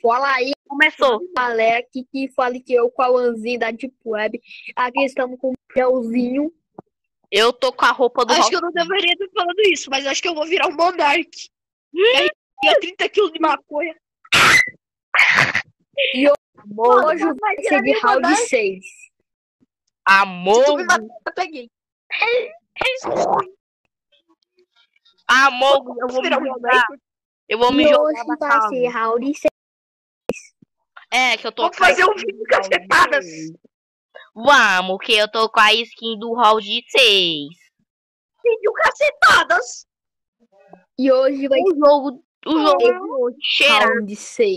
Fala aí, Começou. galera, que fale que eu com a Lanzinha da Deep Web. Aqui estamos com o Miguelzinho. Eu tô com a roupa do Acho que eu não deveria estar falando isso, mas acho que eu vou virar um Monark. E aí, tinha 30 quilos de maconha. E hoje vai ser de round 6. Se tu Amor. me matar, eu peguei. Amor, eu vou me Virar um jogar. Monark. Eu vou me E jogar hoje da vai casa. ser round 6. É, que eu tô Vamos com a fazer um skin vídeo do com round cacetadas. 6. Vamos, que eu tô com a skin do round 6. Vídeo cacetadas. E hoje vai O jogo de hoje ser cheira. round 6.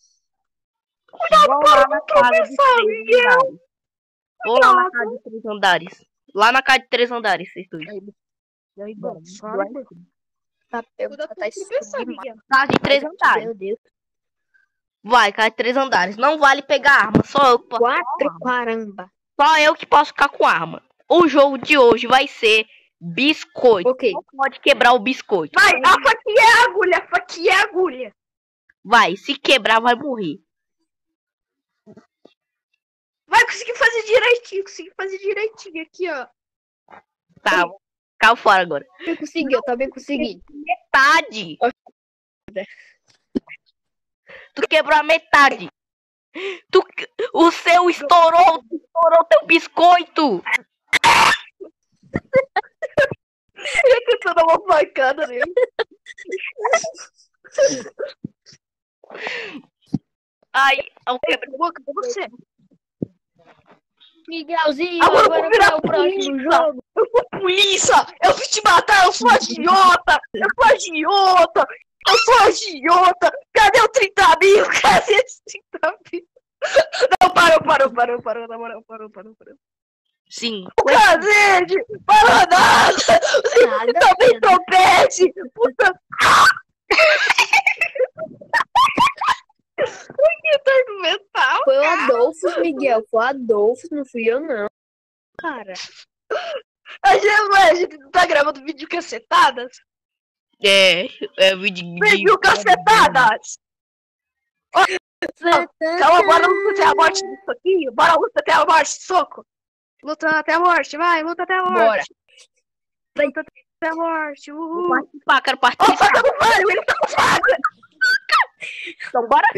Vamos lá na casa de 3 Miguel. andares. Vou lá na casa de 3 andares. Lá na casa de 3 andares, vocês dois. E aí, Bom, sabe, mano? Tá, Cuidado com o que pensar, Miguel. Casa de 3 andares. Meu Deus. Vai, casa de 3 andares. Não vale pegar arma. Só eu que posso, 4, caramba. só eu que posso ficar com arma. O jogo de hoje vai ser biscoito. Ok. Não pode quebrar o biscoito. Vai, a faquinha é a agulha, a faquinha é a agulha. Vai, se quebrar, vai morrer. Vai conseguir fazer direitinho aqui, ó. Tá, caiu fora agora. Eu também consegui. Metade. Tu quebrou a metade. O seu estourou teu biscoito. Eu tentando dar uma facada nele. Ai, eu quebrei. Boca pra você. Miguelzinho, Agora eu agora vou virar para o próximo polícia. jogo. Eu sou polícia! Eu vim te matar, eu sou agiota! Cadê o 30 mil? Cadê esse 30 mil? Não, parou, na moral, parou. Sim. O cacete! Parou nada! Você Nada, também trompete! Puta... Que tá argumental, Foi o Adolfo, Miguel. Foi o Adolfo, não fui eu, não. Cara. a gente não tá gravando vídeo cacetadas? É vídeo Vídeo cacetadas! Calma, bora lutar até a morte do soquinho. Bora lutar até a morte, soco. Luta até a morte, vai, luta até a morte. Bora. Luta até a morte, Vou participar, quero Ó, participar. faca no velho, ele tá com faca. Então bora.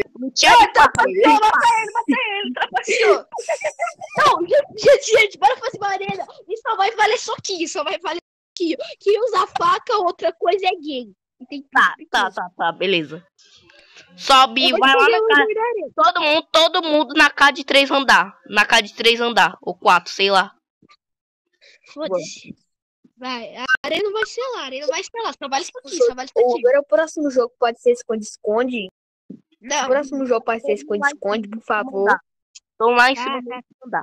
Mata ele, trapaceou. Não, gente, bora fazer uma arena. E só vai valer soquinho, Quem usa faca, outra coisa é gay. Entendi. Tá, beleza. Sobe, vai lá na casa. Todo mundo na casa de 3 andar. Na casa de 3 andar. Ou 4, sei lá. Foda-se. Vai, a arena não vai ser lá, Só vale soquinho. Agora o próximo jogo pode ser esconde-esconde. Não. O próximo jogo pode ser esconde-esconde, por favor. Estão lá em cima do andar.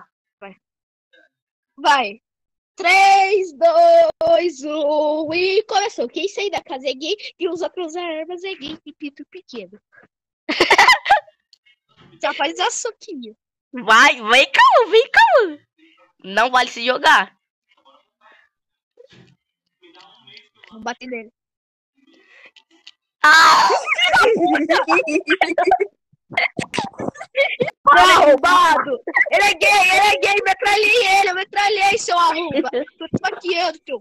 Vai. 3, 2, 1 e começou. Quem sair da casa é gay e usa para usar armas é gay e pito pequeno. Já faz a soquinho. Vai, vem cá. Não vale se jogar. Vou bater nele. Ah! Arrombado! Ele é gay, eu metralhei, seu arromba. Tô te maquiando, teu.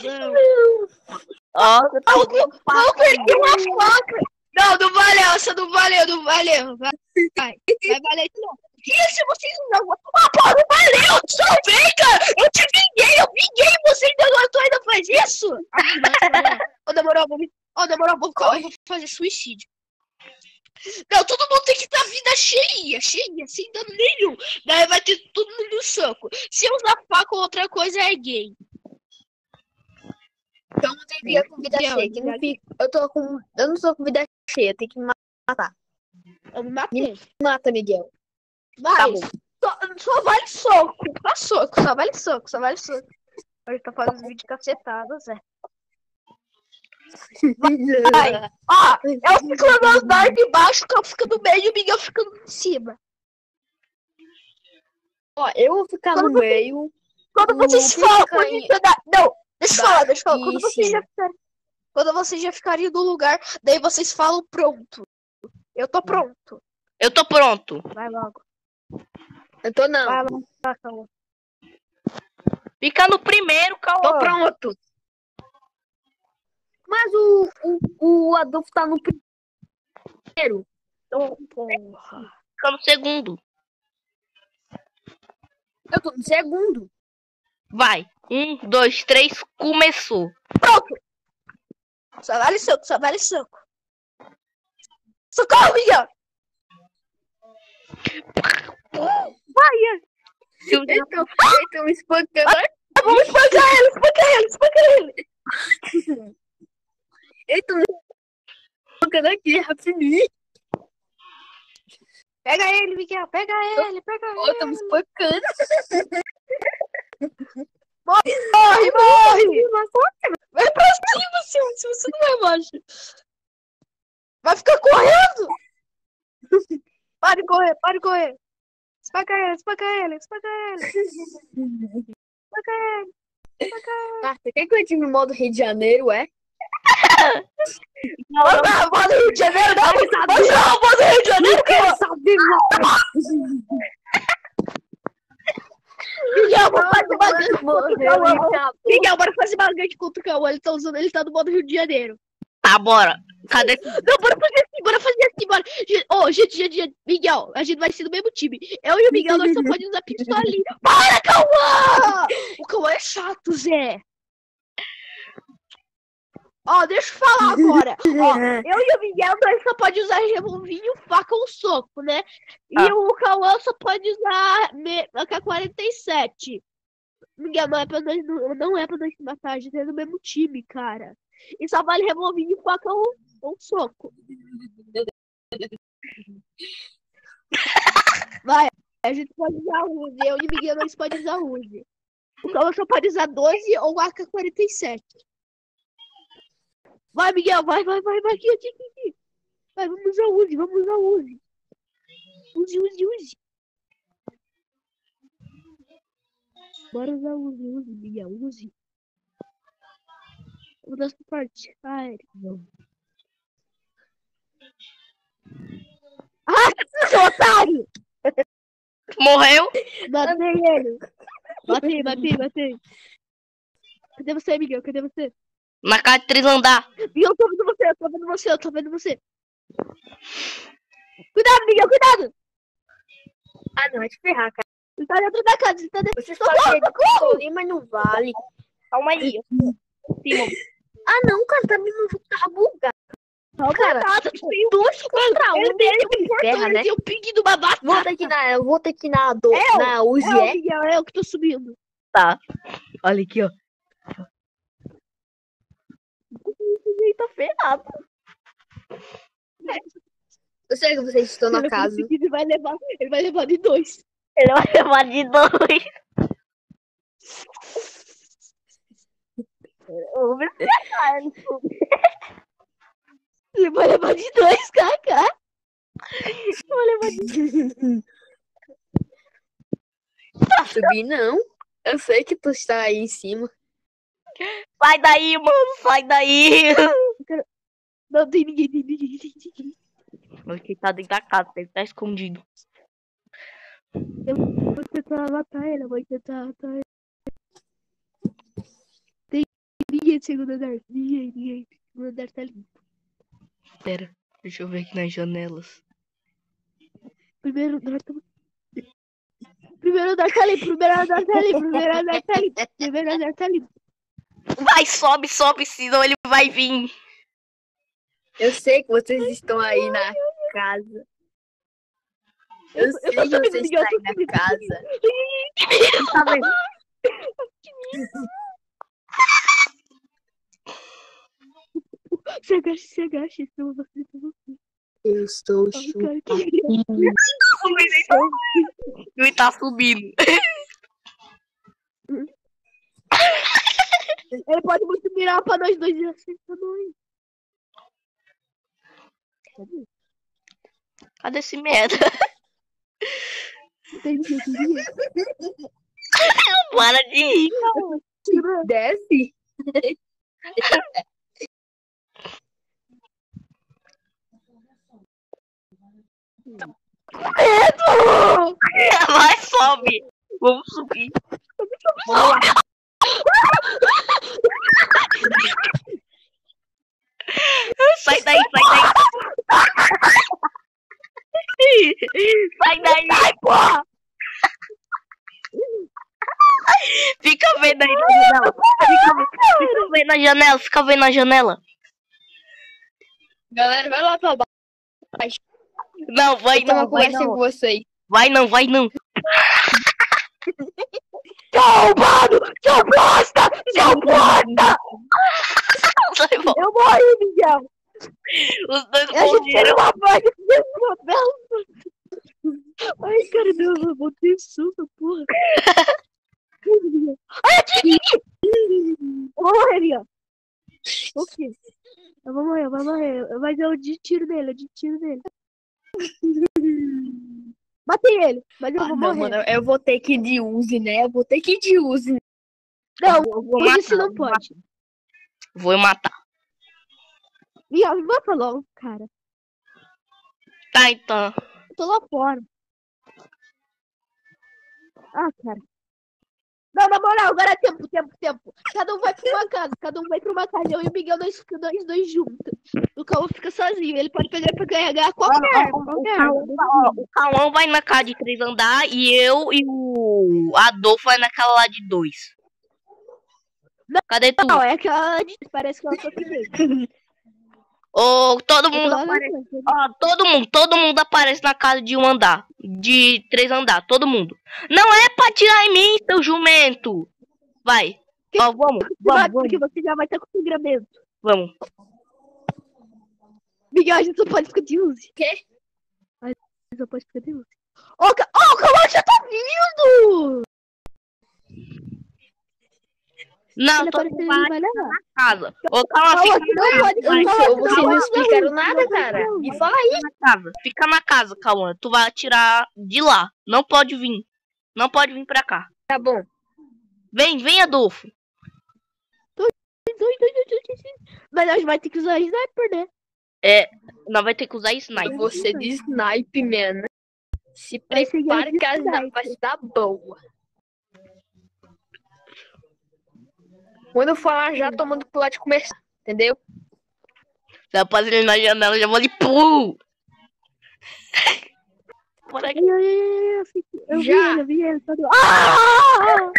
Ó, você tá Não, perdi uma faca. Não valeu, essa não valeu. Vai valer de novo. E se vocês não... porra, não valeu! Salvei, cara! Eu te vinguei! Você ainda faz isso? Demorou, vou fazer suicídio. Não, todo mundo tem que dar vida cheia, sem dano nenhum. Daí vai ter todo mundo no soco. Se eu usar faca ou outra coisa, é gay. Então não tem vida com vida cheia. Eu não tô com vida cheia, tem que me matar. Eu me matei. Me mata, Miguel. Vai. Tá bom. Só vale soco. Só vale soco. Ele tá fazendo vídeo cacetadas, Zé. Vai. Ó, eu fico no andar de baixo, que eu fico no meio e o Miguel fica em cima. Ó, eu vou ficar no meio. Quando vocês falam, não, deixa eu falar. E Quando vocês já ficarem no lugar, daí vocês falam pronto. Eu tô pronto. Eu tô pronto. Vai logo. Eu tô não. Vai logo, Cauã. Fica no primeiro, Tô Cauã. pronto. Mas o Adolfo tá no primeiro. Ô, porra. Fica no segundo. Eu tô no segundo. Vai. 1, 2, 3, começou. Pronto. Só vale soco, só vale soco. Socorro, Miguel. Então me espancando aqui. Vamos espancar ele, espancar ele, espancar ele. Então me espancando aqui, rapidinho. Pega ele, Miguel, pega ele, pega Eu tô me ele. espancando. Morre, morre. Vai pra cima, Silvio, se você não é macho. Vai ficar correndo. Pare de correr, pare de correr. Espanca ele, espanca ele, espanca ele. Espanca ele. Ah, você quer que eu entre no modo Rio de Janeiro, é? Não, Vamos lá, modo Rio de Janeiro, não. Vamos lá, modo Rio de Janeiro, cara. Miguel, vamos fazer uma gangue contra o Cauã. Miguel, bora fazer uma gangue contra o Cauã. Ele tá no modo Rio de Janeiro. Tá, bora. Cadê? Não, bora fazer assim, bora fazer assim, bora. Ô, gente, Miguel, a gente vai ser do mesmo time. Eu e o Miguel, nós só podemos usar pistolinha. Para, Cauã! O Cauã é chato, Zé. Ó, deixa eu falar agora. Ó, eu e o Miguel, nós só podemos usar revolvinho, faca ou soco, né? E o Cauã só pode usar AK-47. Miguel, não é pra nós se matar, a gente é do mesmo time, cara. E só vale revolvinho, faca ou soco. Vai, a gente pode usar Uzi. Eu e o Miguel, nós podemos usar Uzi. O Cauã só pode usar 12 ou AK-47. Vai, Miguel, vai, aqui. Vai, vamos usar Uzi. Uzi. Bora usar Uzi, Miguel, Uzi. Vou dar essa parte. Ai, não. Ah, seu otário! Morreu? Matei ele. Matei. Cadê você, Miguel? Cadê você? Na casa de 3 andar. Miguel, eu tô vendo você. Cuidado, Miguel, cuidado! Ah, não, vai te ferrar, cara. Ele tá dentro da casa, ele tá dentro. Vocês podem ter de pistolinha, mas não vale. Calma aí. Ah, não, cara, também não tava bugado. Não, Cara, tem 2 contra 1. ele tem um ferra, portão, né? ele tem o ping do batata. Vou ter que ir na Uzi, É, Miguel, é eu que tô subindo. Tá. Olha aqui, ó. Ele tá ferrado. Eu sei que vocês estão na casa. Ele vai levar de 2. Ele vai levar de 2. Eu vou ver se Ele vai levar de 2, Kaká. Subir não. Eu sei que tu está aí em cima. Sai daí, mano. Sai daí. Não tem ninguém. Ele tá dentro da casa. Ele tá escondido. Vou tentar matar ele, Tem ninguém no segundo andar. Ninguém. O segundo andar tá limpo. Pera. Deixa eu ver aqui nas janelas. Primeiro andar tá limpo. Primeiro andar tá limpo. Vai, sobe, senão ele vai vir. Eu sei que vocês estão aí na casa. Eu sei que vocês estão aí na casa. Tá vendo? Se agache, senão você. Eu estou chupando. Ele tá subindo. Ele pode muito mirar pra nós dois e acertar nós. Cadê esse merda? Não tem ninguém. Para de rir, não. Desce. Medo! Vai, sobe. Vamos subir. Vamos lá. Sai daí, sai daí. Sai daí. Ai, porra! Fica vendo aí na janela. Fica vendo na janela. Fica vendo na janela. Galera, vai lá pra baixo. Não, vai Eu tenho não, uma vai conversa com não. vocês. Vai não, vai não. Tchau, mano! Seu bosta! Seu bosta! Sai fora. Eu morri, Miguel! Os dois A gente morreram. quer uma vaga dentro do papel! Ai, cara, eu vou ter susto, porra! Ai, aqui! Eu vou morrer, Miguel! O quê? Eu vou morrer. Mas eu de tiro nele, Matei ele, mas eu vou Não, morrer. mano, eu vou ter que ir de Uzi, né? Eu vou ter que ir de Uzi. Não, Eu vou hoje matar, você não pode. Vou matar. Miguel, me mata logo, cara. Tá, então. Eu tô lá fora. Ah, cara. Não, na moral, agora é tempo. Cada um vai pra uma casa. Eu e o Miguel, nós dois juntos. O Cauã fica sozinho. Ele pode pegar pra carregar qualquer arma. O Cauã vai na casa de 3 andar e eu e o Adolfo vai naquela lá de 2. Cadê tu? Não, é aquela de... Parece que ela só tem. Ô, todo mundo aparece. Ó, todo mundo aparece na casa de 1 andar. De 3 andar, todo mundo. Não é pra tirar em mim, seu jumento. Vai. Ó, vamos. Porque você já vai estar com sangramento. Vamos. Miguel, a gente só pode ficar de Uzi. Quê? A gente só pode ficar de Uzi. O Cauã já tá vindo! Não, Ele todo apareceu, mundo ele vai vai levar. na casa. Ô, Cauã, Cauã, fica você não pode... vai. Vocês não explicaram nada, cara. Me fala aí. na casa. Fica na casa, Cauã. Tu vai atirar de lá. Não pode vir. Não pode vir pra cá. Tá bom. Vem, Adolfo. Mas nós vai ter que usar sniper, né? Nós vai ter que usar sniper. Você de snipe, man. Se Vai ser prepare que a sniper. vai se dar boa. Quando eu falar já, tomando pro lado de começar. Entendeu? Rapaz, ele na janela, já vou ali, pum! Por aqui. Eu vi ele. Ah!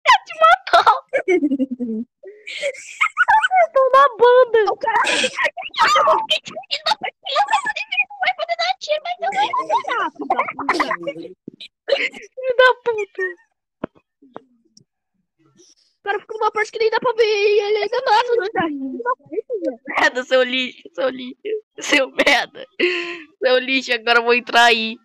Tô na banda. O cara não vai poder dar tiro, mas eu vou dar. Filho da puta. O cara fica numa parte que nem dá pra ver e ele ainda mata, não dá. Merda, seu lixo. Seu merda. Seu lixo, agora eu vou entrar aí.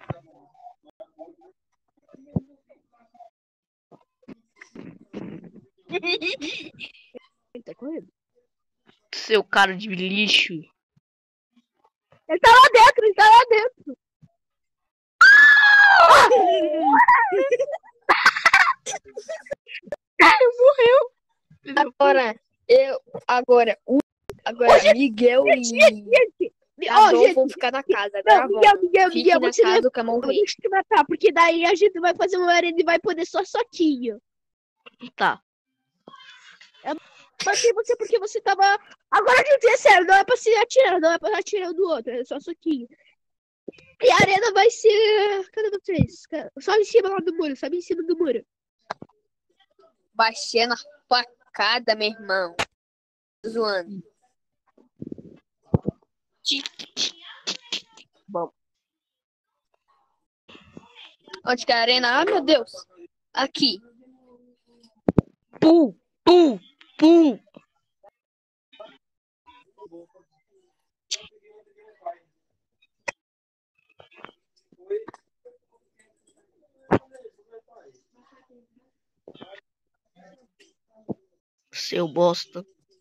Ele tá correndo. Seu cara de lixo. Ele tá lá dentro. Morreu. Agora, Miguel e Adolfo vão ficar na casa. Agora Não, Miguel, Fique na você casa do Camão Rei. deixa eu te matar, porque daí a gente vai fazer uma arena e vai poder só soquinho. Tá. Matei você porque você tava... Agora a gente é sério, não é pra se atirar, não é pra atirar um do outro, é só soquinho. E a arena vai ser... Cadê vocês? Só em cima lá do muro, sabe? Em cima do muro. Vai ser na facada, meu irmão. Zoando. Bom. Onde que é a arena? Ah, meu Deus. Aqui. Pum. Seu bosta.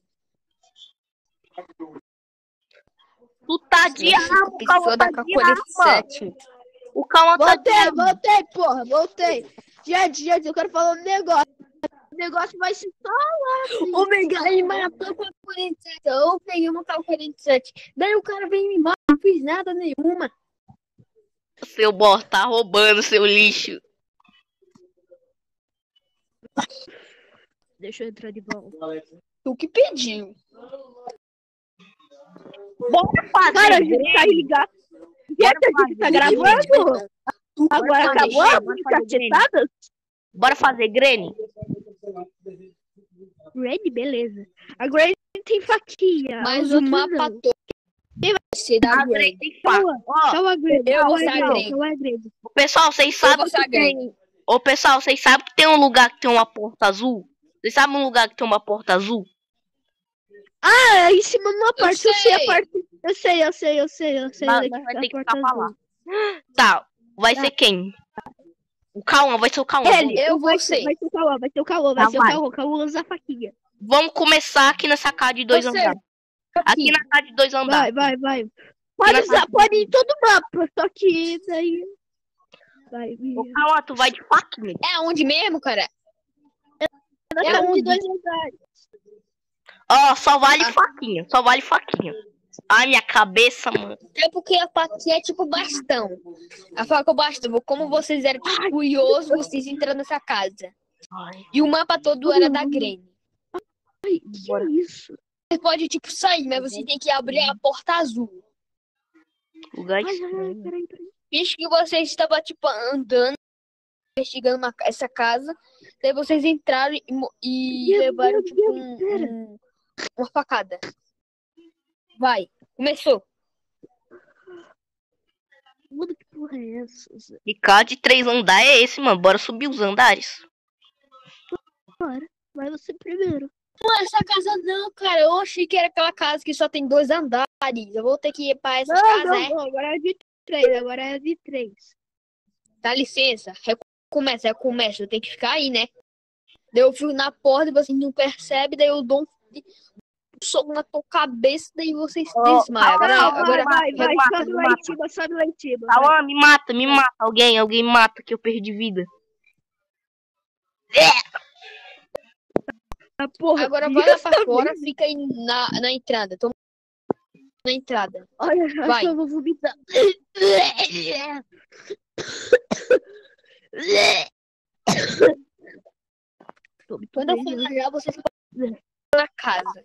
Tu tá de arma, o Cauã tá de arma. O Cauã tá de arma. Voltei, porra, voltei. Gente, eu quero falar um negócio. O negócio vai se falar. O Miguel me matou com a 47. Eu peguei uma K-47. Daí o cara veio me matar. Não fiz nada nenhuma. Seu bosta, tá roubando seu lixo. Deixa eu entrar de volta. Tu que pediu. Bora fazer. Cara, a gente tá ligado. Gente, a gente tá gravando. Agora acabou as cacetadas? Bora fazer Granny? Granny, beleza. A Granny tem faquinha. Mas os o outros mapa não. todo vai ser da A Granny. Granny tem faca. Ó, Só a Granny. Eu Só vou a ser a Granny. Granny. Só a Granny. pessoal, vocês Eu sabem vou ser a que tem... Granny. Ô, pessoal, vocês sabem que tem um lugar que tem uma porta azul? Vocês sabem um lugar que tem uma porta azul? Ah, em cima de uma parte, eu sei a sei. parte. Eu sei. Mas onde vai fica ter a que porta ficar pra lá. azul. Tá, vai ser quem? O Cauã, vai ser o Cauã. Ele, Eu vai vou ser. Vai ser o Cauã, vai ser o Cauã, vai Tá, ser o vai. Cauã. Cauã usa a faquinha. Vamos começar aqui nessa casa de 2 Você. andares. Aqui na casa de 2 andares. Vai. Pode usar, pode ir em todo o mapa, só que daí... Vai, Ô, Cauã, tu vai de faquinha. É onde mesmo, cara? nós é estamos de onde? 2 andares. Ó, só vale faquinha. Só vale faquinha. Ai, minha cabeça, mano. É porque a faquinha é tipo bastão. A faca é o bastão. Como vocês eram tipo, curiosos, vocês entraram nessa casa. Ai, E o mapa todo era da Granny. Ai, que isso? Você pode, tipo, sair, mas você tem que abrir a porta azul. lugar Ai, estranho. peraí. Visto que vocês estavam, tipo, andando, investigando essa casa. Daí vocês entraram e Meu levaram, Deus, tipo, uma facada. Vai, começou. Mano, que porra é essa? E casa de 3 andares é esse, mano. Bora subir os andares. Vai você primeiro. Mano, essa casa não, cara. Eu achei que era aquela casa que só tem 2 andares. Eu vou ter que ir pra essa casa, é? Não, agora é de 3, agora é de 3. Dá licença. Recomeça. Eu tenho que ficar aí, né? Daí eu fico na porta e vocês não percebem. Daí eu dou um soco na tua cabeça. Daí vocês desmaiam. Agora Vai, mata, sobe me lá mata. em cima, sobe lá em cima. Cauã, me mata. Alguém me mata que eu perdi vida. Ah, porra, Agora vai lá pra fora. Fica aí na entrada. Toma na entrada. Olha, acho Vai. que eu vou vomitar. Tô muito Quando eu bem, falar já, vocês podem ir na casa.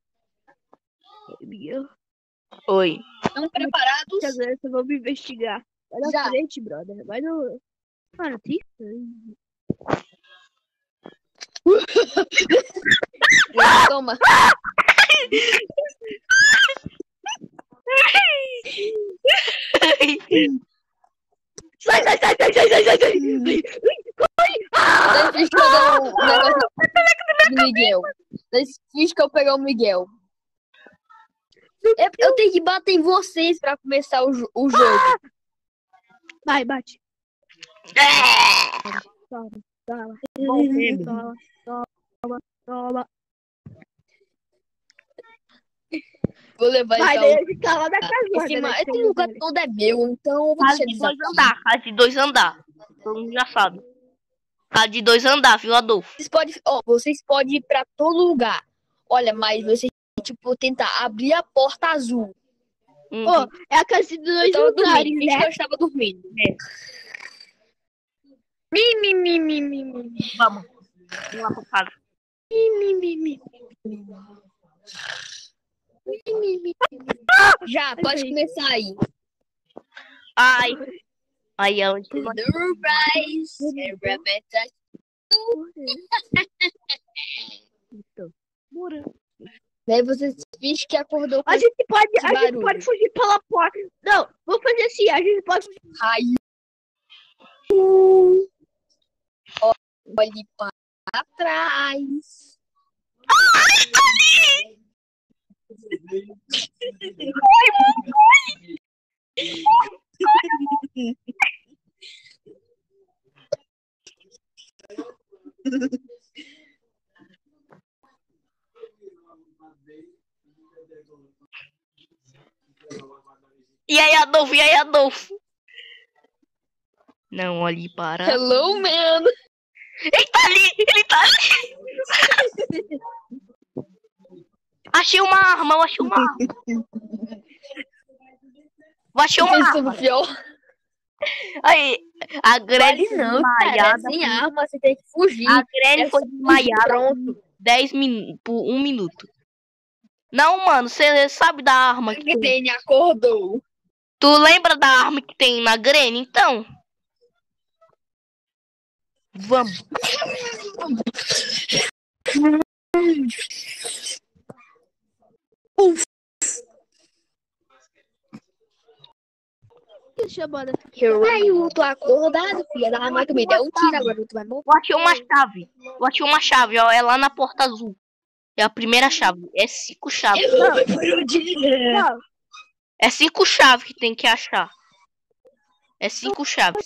meu. Oi. Estão preparados? Agora eu vou me investigar. Vai na Já. frente, brother. Vai no... Cara, tem... Toma. Sai! Daí fiz que eu dou um negócio do Miguel. Daí fiz que eu pegar o Miguel. Eu tenho que bater em vocês pra começar o jogo. Vai, bate. Toma. Vou levar Vai, então. daí fica lá na casa. Esse lugar todo é meu, então eu vou Casa deixar de eles 2 aqui. andares. Casa de 2 andares. Todo mundo já sabe. Casa de 2 andares, viu, Adolfo? Vocês podem ir pra todo lugar. Olha, mas vocês tipo tentar abrir a porta azul. Pô, é a casa de 2 Eu tava andares, dormindo, né? eu estava dormindo. Vamos lá pra casa. Já, pode começar aí. Ai. Aí é onde Bora. Daí vocês fingem que acordou com A gente pode barulho. fugir pela porta. Não, vamos fazer assim, a gente pode fugir. raio. Olhe para trás. E aí, Adolfo? Não olhe para... Hello, man. Ele tá ali! Achei uma arma. Achei uma arma. Pensa no pior. Aí, a Granny Vale foi não, cara. desmaiada. Sem arma, você tem que fugir. A Granny foi desmaiada Pronto. 10 minutos, por 1 minuto. Não, mano, você sabe da arma A que tem. Granny acordou. Tu lembra da arma que tem na Granny, então? Vamos. Chamando. Eu tô acordado, filha da mãe. Tu me deu um tiro, agora tu vai morrer. Eu achei uma chave. Ó. É lá na porta azul. É a primeira chave. É 5 chaves. Não, É 5 chaves que tem que achar. É 5 chaves.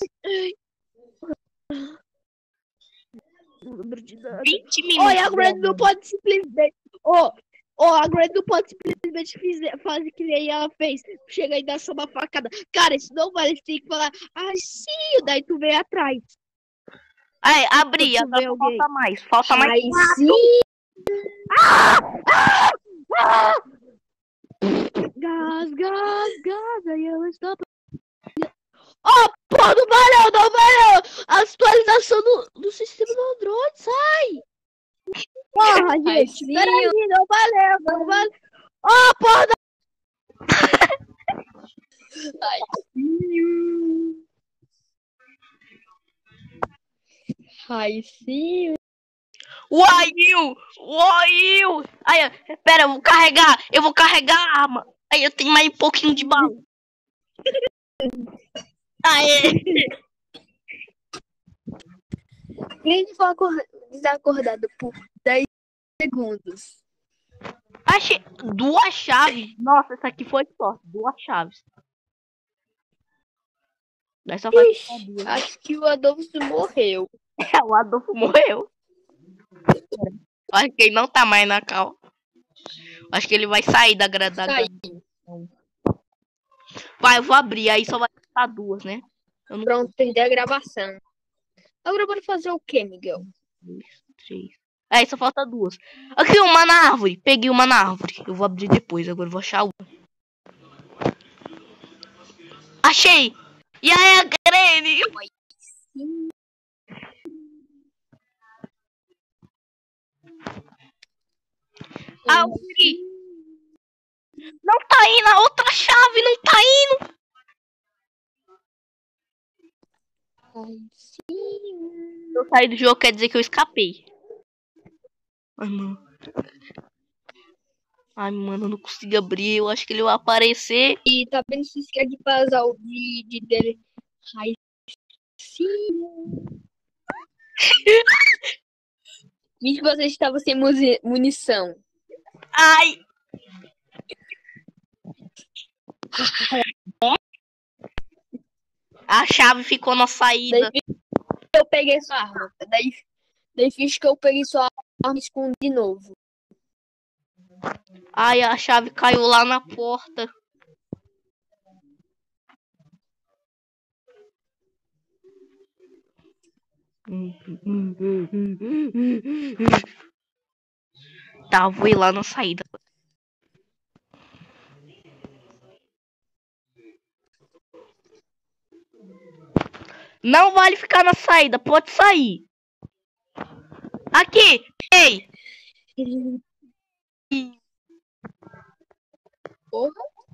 20 minutos. Olha, a Granny não pode simplesmente. A Granny não pode simplesmente fazer que nem ela fez. Chega e dá só uma facada. Cara, isso não vale. Você tem que falar, sim, daí tu vem atrás. Aí, abri. Quando tu vê Agora alguém. falta mais. Falta mais. Ai, sim. Gás, aí eu estou. Pô, não valeu! A atualização do sistema do Android, sai! Porra, Ai, gente, sim. peraí, não valeu. Porra, Ai, sim. Ai, sim. Uaiu! Aí, pera, eu vou carregar a arma. Aí eu tenho mais um pouquinho de bala. Aê! Ele foi desacordado por 10 segundos. Achei 2 chaves. Nossa, essa aqui foi sorte. 2 chaves. Daí só vai ficar 2. Acho que o Adolfo morreu. O Adolfo morreu. Acho que ele não tá mais na cal. Acho que ele vai sair da gradação. Vai, eu vou abrir. Aí só vai ficar 2, né? Pronto, perdi a gravação. Agora bora fazer o quê, Miguel? 2, 3. Aí só falta 2. Aqui, uma na árvore. Peguei uma na árvore. Eu vou abrir depois. Agora eu vou achar uma. Achei! E aí, a Granny? Abri. Não tá indo. A outra chave não tá indo. Ai, sim. Eu saí do jogo, quer dizer que eu escapei. Ai, mano, eu não consigo abrir. Eu acho que ele vai aparecer. E tá vendo se esquece de passar o vídeo dele. Ai, sim. Diz que você estava sem munição. Ai! A chave ficou na saída. Daí eu peguei sua arma. Daí fiz que eu peguei sua arma e escondi de novo. Ai, a chave caiu lá na porta. Tá, vou ir lá na saída. Não vale ficar na saída, pode sair. Aqui, ei! Porra.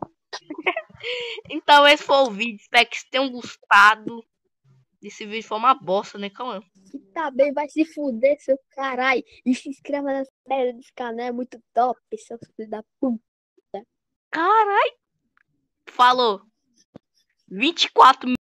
Então esse foi o vídeo, espero que vocês tenham gostado. Esse vídeo foi uma bosta, né, Cauã? Tá bem, vai se fuder, seu caralho. E se inscreva nessa merda desse canal, é muito top, seu filho da puta. Carai! Falou. 24